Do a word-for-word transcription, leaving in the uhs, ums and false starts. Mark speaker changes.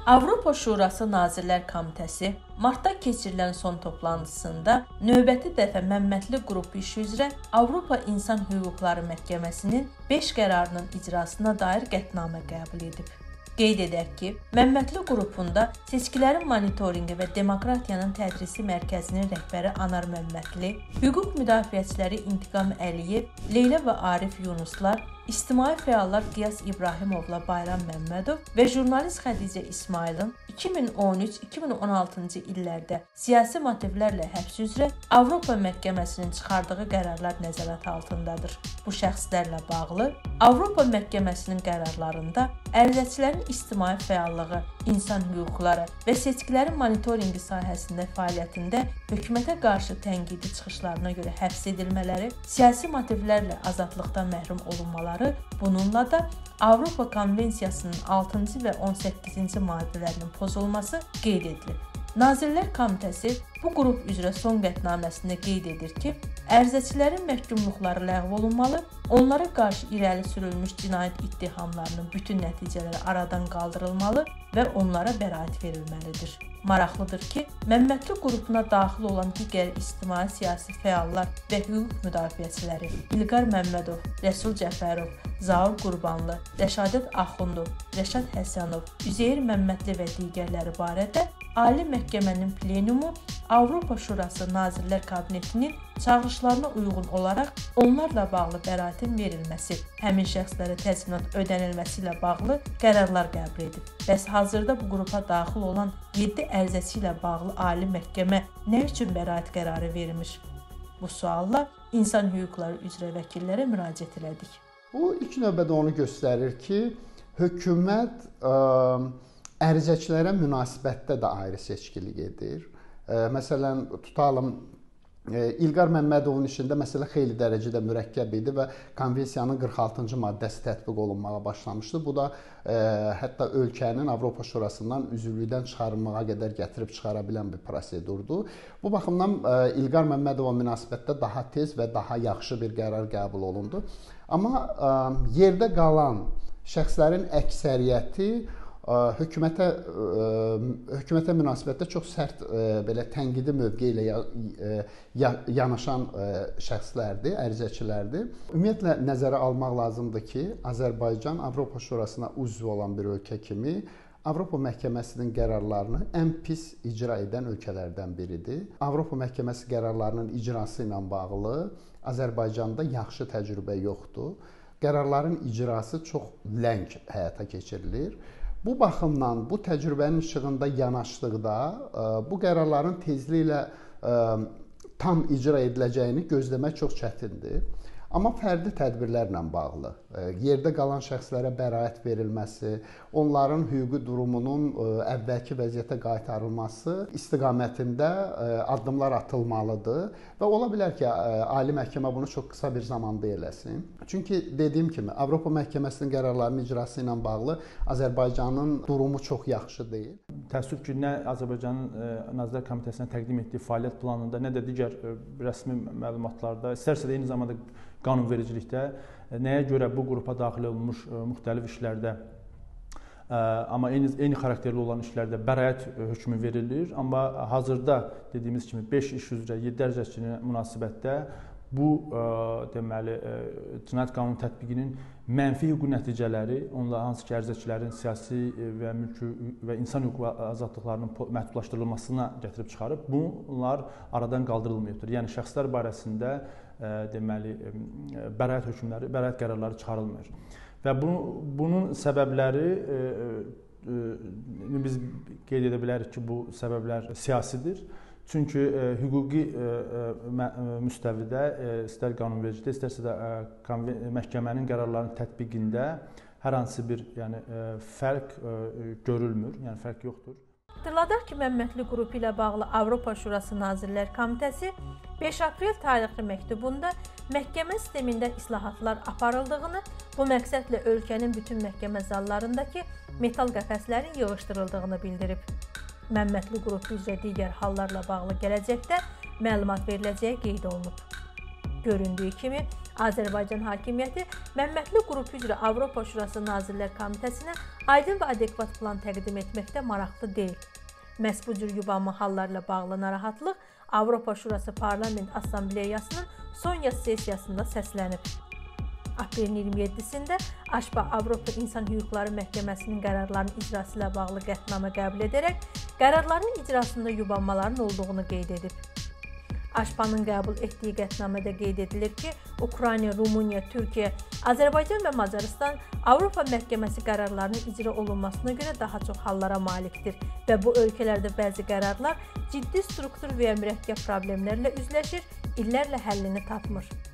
Speaker 1: Avropa Şurası Nazirlər Komitəsi martda keçirilən son toplantısında növbəti dəfə Məmmədli qrupu işi üzrə Avropa İnsan Hüquqları Məhkəməsinin beş qərarının icrasına dair qətnamə qəbul edib. Qeyd edək ki, Məmmədli qrupunda seçkilərin monitorinqi və demokratiyanın tədrisi mərkəzinin rəhbəri Anar Məmmədli, hüquq müdafiəçiləri İntiqam Əliyev, Leyla və Arif Yunuslar, İctimai fəallar Qiyas İbrahimovla Bayram Məmmədov və jurnalist Xədicə İsmailin iki min on üç iki min on altıncı illərdə siyasi motivlərlə həbs üzrə Avropa Məhkəməsinin çıxardığı qərarlar nəzarət altındadır. Bu şəxslərlə bağlı Avropa Məhkəməsinin qərarlarında ərizəçilərin ictimai fəallığı, insan hüquqları və seçkilərin monitorinqi sahəsində fəaliyyətində hökumətə qarşı tənqidi çıxışlarına görə həbs edilmələri, siyasi motivlərlə azadlıqdan məhrum olunmaları, bununla da Avropa Konvensiyasının altıncı və on səkkizinci maddələrinin pozulması qeyd edilib. Nazirlər Komitəsi bu qrup üzrə son qətnaməsində qeyd edir ki, ərizəçilərin məhkumluqları ləğv olunmalı, onlara qarşı irəli sürülmüş cinayət ittihamlarının bütün nəticələri aradan qaldırılmalı və onlara bəraət verilməlidir. Maraqlıdır ki, Məmmədli qrupuna daxil olan digər ictimai siyasi fəallar və hüquq müdafiəçiləri İlqar Məmmədov, Rəsul Cəfərov, Zaur Qurbanlı, Rəşadət Axundov, Rəşad Həsənov, Üzeyir Məmmədli və digərləri barədə Ali Məhkəmənin plenumu Avropa Şurası Nazirlər Kabinetinin çağırışlarına uyğun olaraq onlarla bağlı bəraətin verilməsi, həmin şəxslərə təzminat ödənilməsi ilə bağlı qərarlar qəbul edib. Bəs hazırda bu qrupa daxil olan yeddi ərizəçi ilə bağlı Ali Məhkəmə nə üçün bəraət qərarı vermiş? Bu sualla insan hüquqları üzrə vəkillərə müraciət elədik.
Speaker 2: Bu ilk növbədə onu göstərir ki, hökumət ə, ərizəçilərə münasibətdə də ayrı seçkilik edir. Məsələn, tutalım, İlqar Məmmədovun işində məsələ xeyli dərəcədə mürəkkəb idi və konvensiyanın qırx altıncı maddəsi tətbiq olunmağa başlamışdı. Bu da ə, hətta ölkənin Avropa Şurasından üzvlükdən çıxarılmağa qədər gətirib çıxara bilən bir prosedurdur. Bu baxımdan ə, İlqar Məmmədova münasibətdə daha tez və daha yaxşı bir qərar qəbul olundu. Amma ə, yerdə qalan şəxslərin əksəriyyəti hökumətə hökumətə münasibətdə çox sərt belə tənqidi mövqe ilə yanaşan şəxslərdir, ərizəçilərdir. Ümumiyyətlə nəzərə almaq lazımdır ki, Azərbaycan Avropa Şurasına üzv olan bir ölkə kimi Avropa Məhkəməsinin qərarlarını ən pis icra edən ölkələrdən biridir. Avropa Məhkəməsi qərarlarının icrası ilə bağlı Azərbaycanda yaxşı təcrübə yoxdur. Qərarların icrası çox ləng həyata keçirilir. Bu baxımdan, bu təcrübənin işığında yanaşdıqda bu qərarların tezliklə tam icra ediləcəyini gözləmək çox çətindir. Amma fərdi tədbirlərlə bağlı, yerdə qalan şəxslərə bəraət verilməsi, onların hüquqi durumunun əvvəlki vəziyyətə qaytarılması istiqamətində addımlar atılmalıdır və ola bilər ki, Ali Məhkəmə bunu çox qısa bir zamanda eləsin. Çünki dediyim kimi, Avropa Məhkəməsinin qərarlarının icrası ilə bağlı Azərbaycanın durumu çox yaxşı deyil.
Speaker 3: Təəssüf ki, nə Azərbaycanın Nazirlər Komitəsinə təqdim etdiyi fəaliyyət planında, nə də digər rəsmi məlumatlarda, istərsə də eyni zamanda qanunvericilikdə nəyə görə bu qrupa daxil olunmuş müxtəlif işlərdə, amma eyni, eyni xarakterli olan işlərdə bəraət hökmü verilir. Amma hazırda dediyimiz kimi beş iş üzrə yeddi ərizəçinin münasibətdə bu deməli cinayət qanunu tətbiqinin mənfi hüquqi nəticələri, onunla hansı ki, ərizəçilərin siyasi və mülki və insan hüquq azadlıqlarının məhdudlaşdırılmasına gətirib çıxarıb, bunlar aradan qaldırılmayıbdır. Yəni şəxslər barəsində deməli bəraət hökmləri, bəraət qərarları çıxarılmır. Və bunu, bunun səbəbləri biz qeyd edə bilərik ki, bu səbəblər siyasidir. Çünki e, hüquqi e, e, müstəvidə, e, istər qanunvericilikdə, istərsə də e, məhkəmənin qərarlarının tətbiqində hər hansı bir yəni, e, fərq e, görülmür, yəni fərq yoxdur.
Speaker 1: Xatırladaq ki, Məmmədli qrupu ilə bağlı Avropa Şurası Nazirlər Komitəsi beş aprel tarixli məktubunda məhkəmə sistemində islahatlar aparıldığını, bu məqsədlə ölkənin bütün məhkəmə zallarındakı metal qəfəslərin yığışdırıldığını bildirib. Məmmədli qrupu üzrə digər hallarla bağlı gələcəkdə məlumat veriləcəyi qeyd olunub. Göründüyü kimi, Azərbaycan hakimiyyəti Məmmədli qrupu üzrə Avropa Şurası Nazirlər Komitəsinə aydın və adekvat plan təqdim etməkdə maraqlı deyil. Məhz bu cür yubanma hallarla bağlı narahatlıq Avropa Şurası Parlament Assambleyasının son yaz sessiyasında səslənib. Aprelin iyirmi yeddisində AŞPA Avropa İnsan Hüquqları Məhkəməsinin qərarlarının icrası ilə bağlı qətnamə qəbul edərək qərarların icrasında yubanmaların olduğunu qeyd edib. AŞPA-nın qəbul etdiyi qətnamədə qeyd edilir ki, Ukrayna, Rumıniya, Türkiyə, Azərbaycan və Macarıstan Avropa Məhkəməsi qərarlarının icra olunmasına görə daha çox hallara malikdir və bu ölkələrdə bəzi qərarlar ciddi struktur və ya mürəkkəb problemlərlə üzləşir, illərlə həllini tapmır.